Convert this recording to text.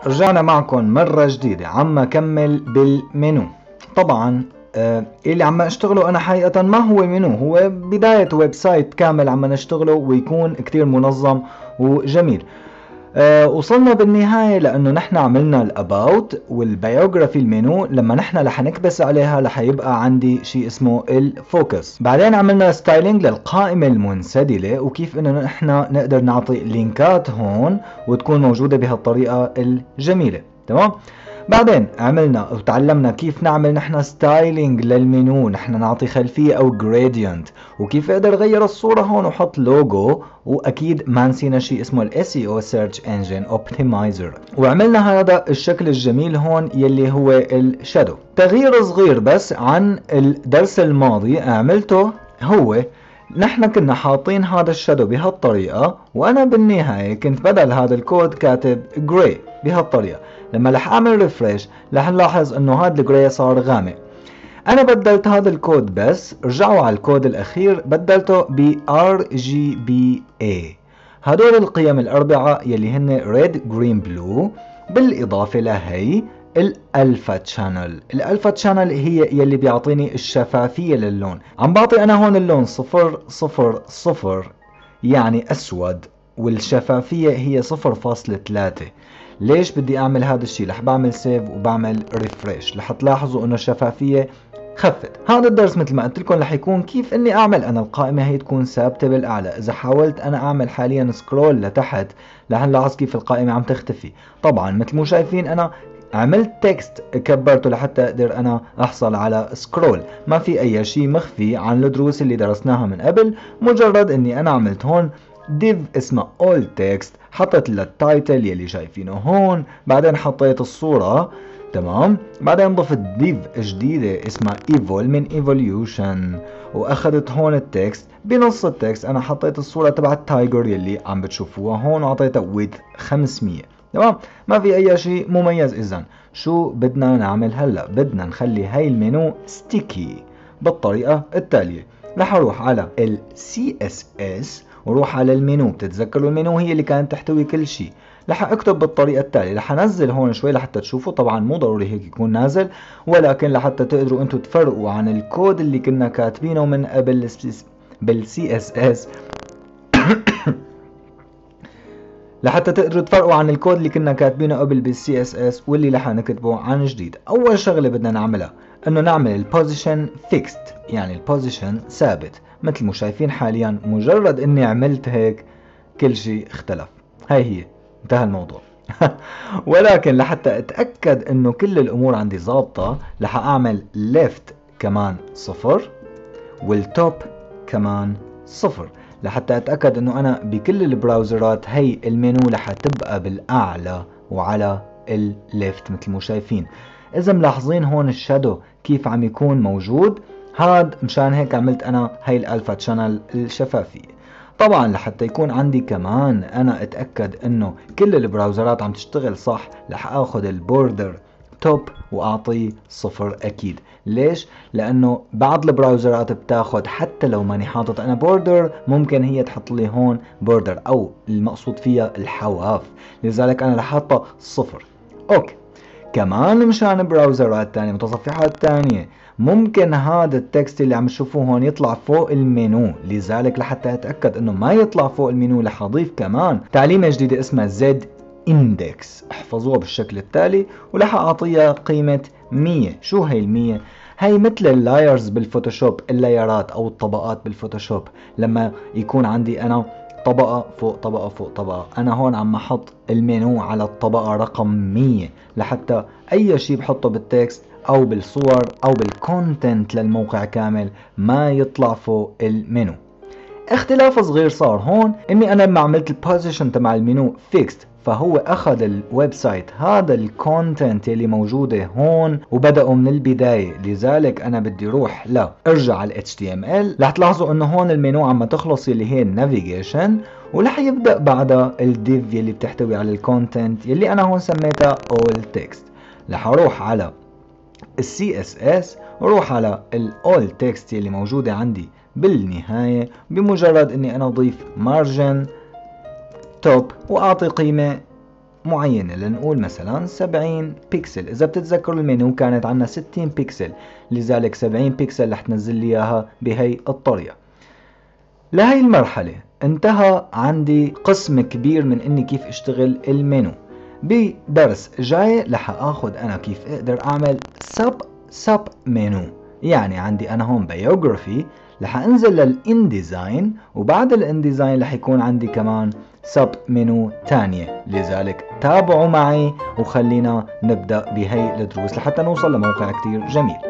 رجعنا معكم مرة جديدة عم كمل بالمنيو. طبعا اللي عم اشتغله انا حقيقة ما هو منيو، هو بداية ويب سايت كامل عم نشتغله ويكون كتير منظم وجميل. وصلنا بالنهاية لأنه نحن عملنا الاباوت والبيوغرافي. المنيو لما نحن رح نكبس عليها رح يبقى عندي شيء اسمه الفوكس. بعدين عملنا ستايلينج للقائمة المنسدلة وكيف انه نحن نقدر نعطي لينكات هون وتكون موجودة بهالطريقة الجميلة. تمام. بعدين عملنا وتعلمنا كيف نعمل نحن ستايلينج للمنيو، نحن نعطي خلفية او جريدينت، وكيف اقدر اغير الصورة هون وحط لوجو، واكيد ما نسينا شيء اسمه ال SEO Search Engine Optimizer. وعملنا هذا الشكل الجميل هون يلي هو الشادو. تغيير صغير بس عن الدرس الماضي عملته، هو نحن كنا حاطين هذا الشادو بهالطريقة، وانا بالنهاية كنت بدل هذا الكود كاتب جراي بهالطريقة. لما رح اعمل ريفريش رح نلاحظ انه هذا الجراي صار غامق. انا بدلت هذا الكود، بس رجعوا على الكود الاخير بدلته ب RGBA. هدول القيم الاربعة يلي هن Red Green Blue، بالاضافة لهي الالفا تشانل. الالفا تشانل هي يلي بيعطيني الشفافية للون. عم بعطي انا هون اللون 000 يعني اسود، والشفافية هي 0.3. ليش بدي اعمل هذا الشيء؟ رح بعمل سيف وبعمل ريفريش، رح تلاحظوا انه الشفافية خفت. هذا الدرس مثل ما قلت لكم رح يكون كيف اني اعمل انا القائمة هي تكون ثابتة بالاعلى. اذا حاولت انا اعمل حاليا سكرول لتحت رح نلاحظ كيف القائمة عم تختفي. طبعا مثل مو شايفين انا عملت تكست كبرته لحتى اقدر انا احصل على سكرول. ما في اي شيء مخفي عن الدروس اللي درسناها من قبل، مجرد اني انا عملت هون div اسمه all text، حطيت التايتل يلي شايفينه هون، بعدين حطيت الصورة. تمام. بعدين ضفت div جديدة اسمها evol من evolution، واخذت هون التكست. بنص التكست انا حطيت الصورة تبع التايجر يلي عم بتشوفوها هون وعطيتها width 500. تمام. ما في اي شيء مميز. اذا شو بدنا نعمل هلا؟ بدنا نخلي هاي المنيو ستيكي بالطريقة التالية. رح اروح على ال CSS وروح على المنيو. بتتذكروا المنيو هي اللي كانت تحتوي كل شيء. رح اكتب بالطريقة التالية. رح انزل هون شوي لحتى تشوفوا، طبعا مو ضروري هيك يكون نازل، ولكن لحتى تقدروا انتم تفرقوا عن الكود اللي كنا كاتبينه من قبل بال CSS لحتى تقدروا تفرقوا عن الكود اللي كنا كاتبينه قبل بال CSS واللي رح نكتبه عن جديد. اول شغلة بدنا نعملها انه نعمل البوزيشن فيكست، يعني البوزيشن ثابت. مثل ما شايفين حاليا مجرد اني عملت هيك كل شيء اختلف. هاي هي، انتهى الموضوع. ولكن لحتى اتأكد انه كل الامور عندي ظابطة رح اعمل left كمان 0 والتوب كمان 0 لحتى اتأكد انه انا بكل البراوزرات هي المنيو رح تبقى بالاعلى وعلى الليفت مثل ما شايفين. اذا ملاحظين هون الشادو كيف عم يكون موجود، هاد مشان هيك عملت انا هاي الالفا تشانل الشفافية. طبعا لحتى يكون عندي كمان انا اتأكد انه كل البراوزرات عم تشتغل صح، رح اخذ البوردر توب واعطيه 0 اكيد. ليش؟ لانه بعض البراوزرات بتاخد حتى لو ماني حاطط انا بوردر، ممكن هي تحط لي هون بوردر او المقصود فيها الحواف، لذلك انا رح احطها 0. اوكي. كمان مشان براوزرات تانية متصفحات تانية ممكن هذا التكست اللي عم تشوفوه هون يطلع فوق المنيو، لذلك لحتى اتأكد انه ما يطلع فوق المنيو رح اضيف كمان تعليمة جديدة اسمها Z index. احفظوها بالشكل التالي ورح اعطيها قيمة 100. شو هي ال100؟ هي مثل اللايرز بالفوتوشوب، اللايرات او الطبقات بالفوتوشوب. لما يكون عندي انا طبقة فوق طبقة فوق طبقة، انا هون عم احط المنيو على الطبقة رقم 100 لحتى اي شيء بحطه بالتكست او بالصور او بالكونتنت للموقع كامل ما يطلع فوق المنيو. اختلاف صغير صار هون اني انا لما عملت البوزيشن تبع المنيو فيكست، فهو اخذ الويب سايت هذا الكونتنت اللي موجوده هون وبدأوا من البدايه. لذلك انا بدي اروح ارجع على HTML. رح تلاحظوا انه هون المنيو عم تخلص اللي هي النافيجيشن، ورح يبدأ بعدها الديف يلي بتحتوي على الكونتنت يلي انا هون سميتها all text. رح اروح على CSS وروح على all text يلي موجوده عندي بالنهاية. بمجرد اني انا اضيف margin top واعطي قيمة معينة، لنقول مثلا 70 بيكسل. إذا بتتذكروا المنيو كانت عنا 60 بيكسل، لذلك 70 بيكسل رح تنزل لي إياها بهي الطريقة. لهي المرحلة انتهى عندي قسم كبير من إني كيف اشتغل المنيو. بدرس جاي رح اخذ انا كيف اقدر اعمل سب منيو. يعني عندي انا هون biography، رح انزل للانديزاين، وبعد الانديزاين رح يكون عندي كمان سب منيو تانية. لذلك تابعوا معي وخلينا نبدأ بهي الدروس لحتى نوصل لموقع كتير جميل.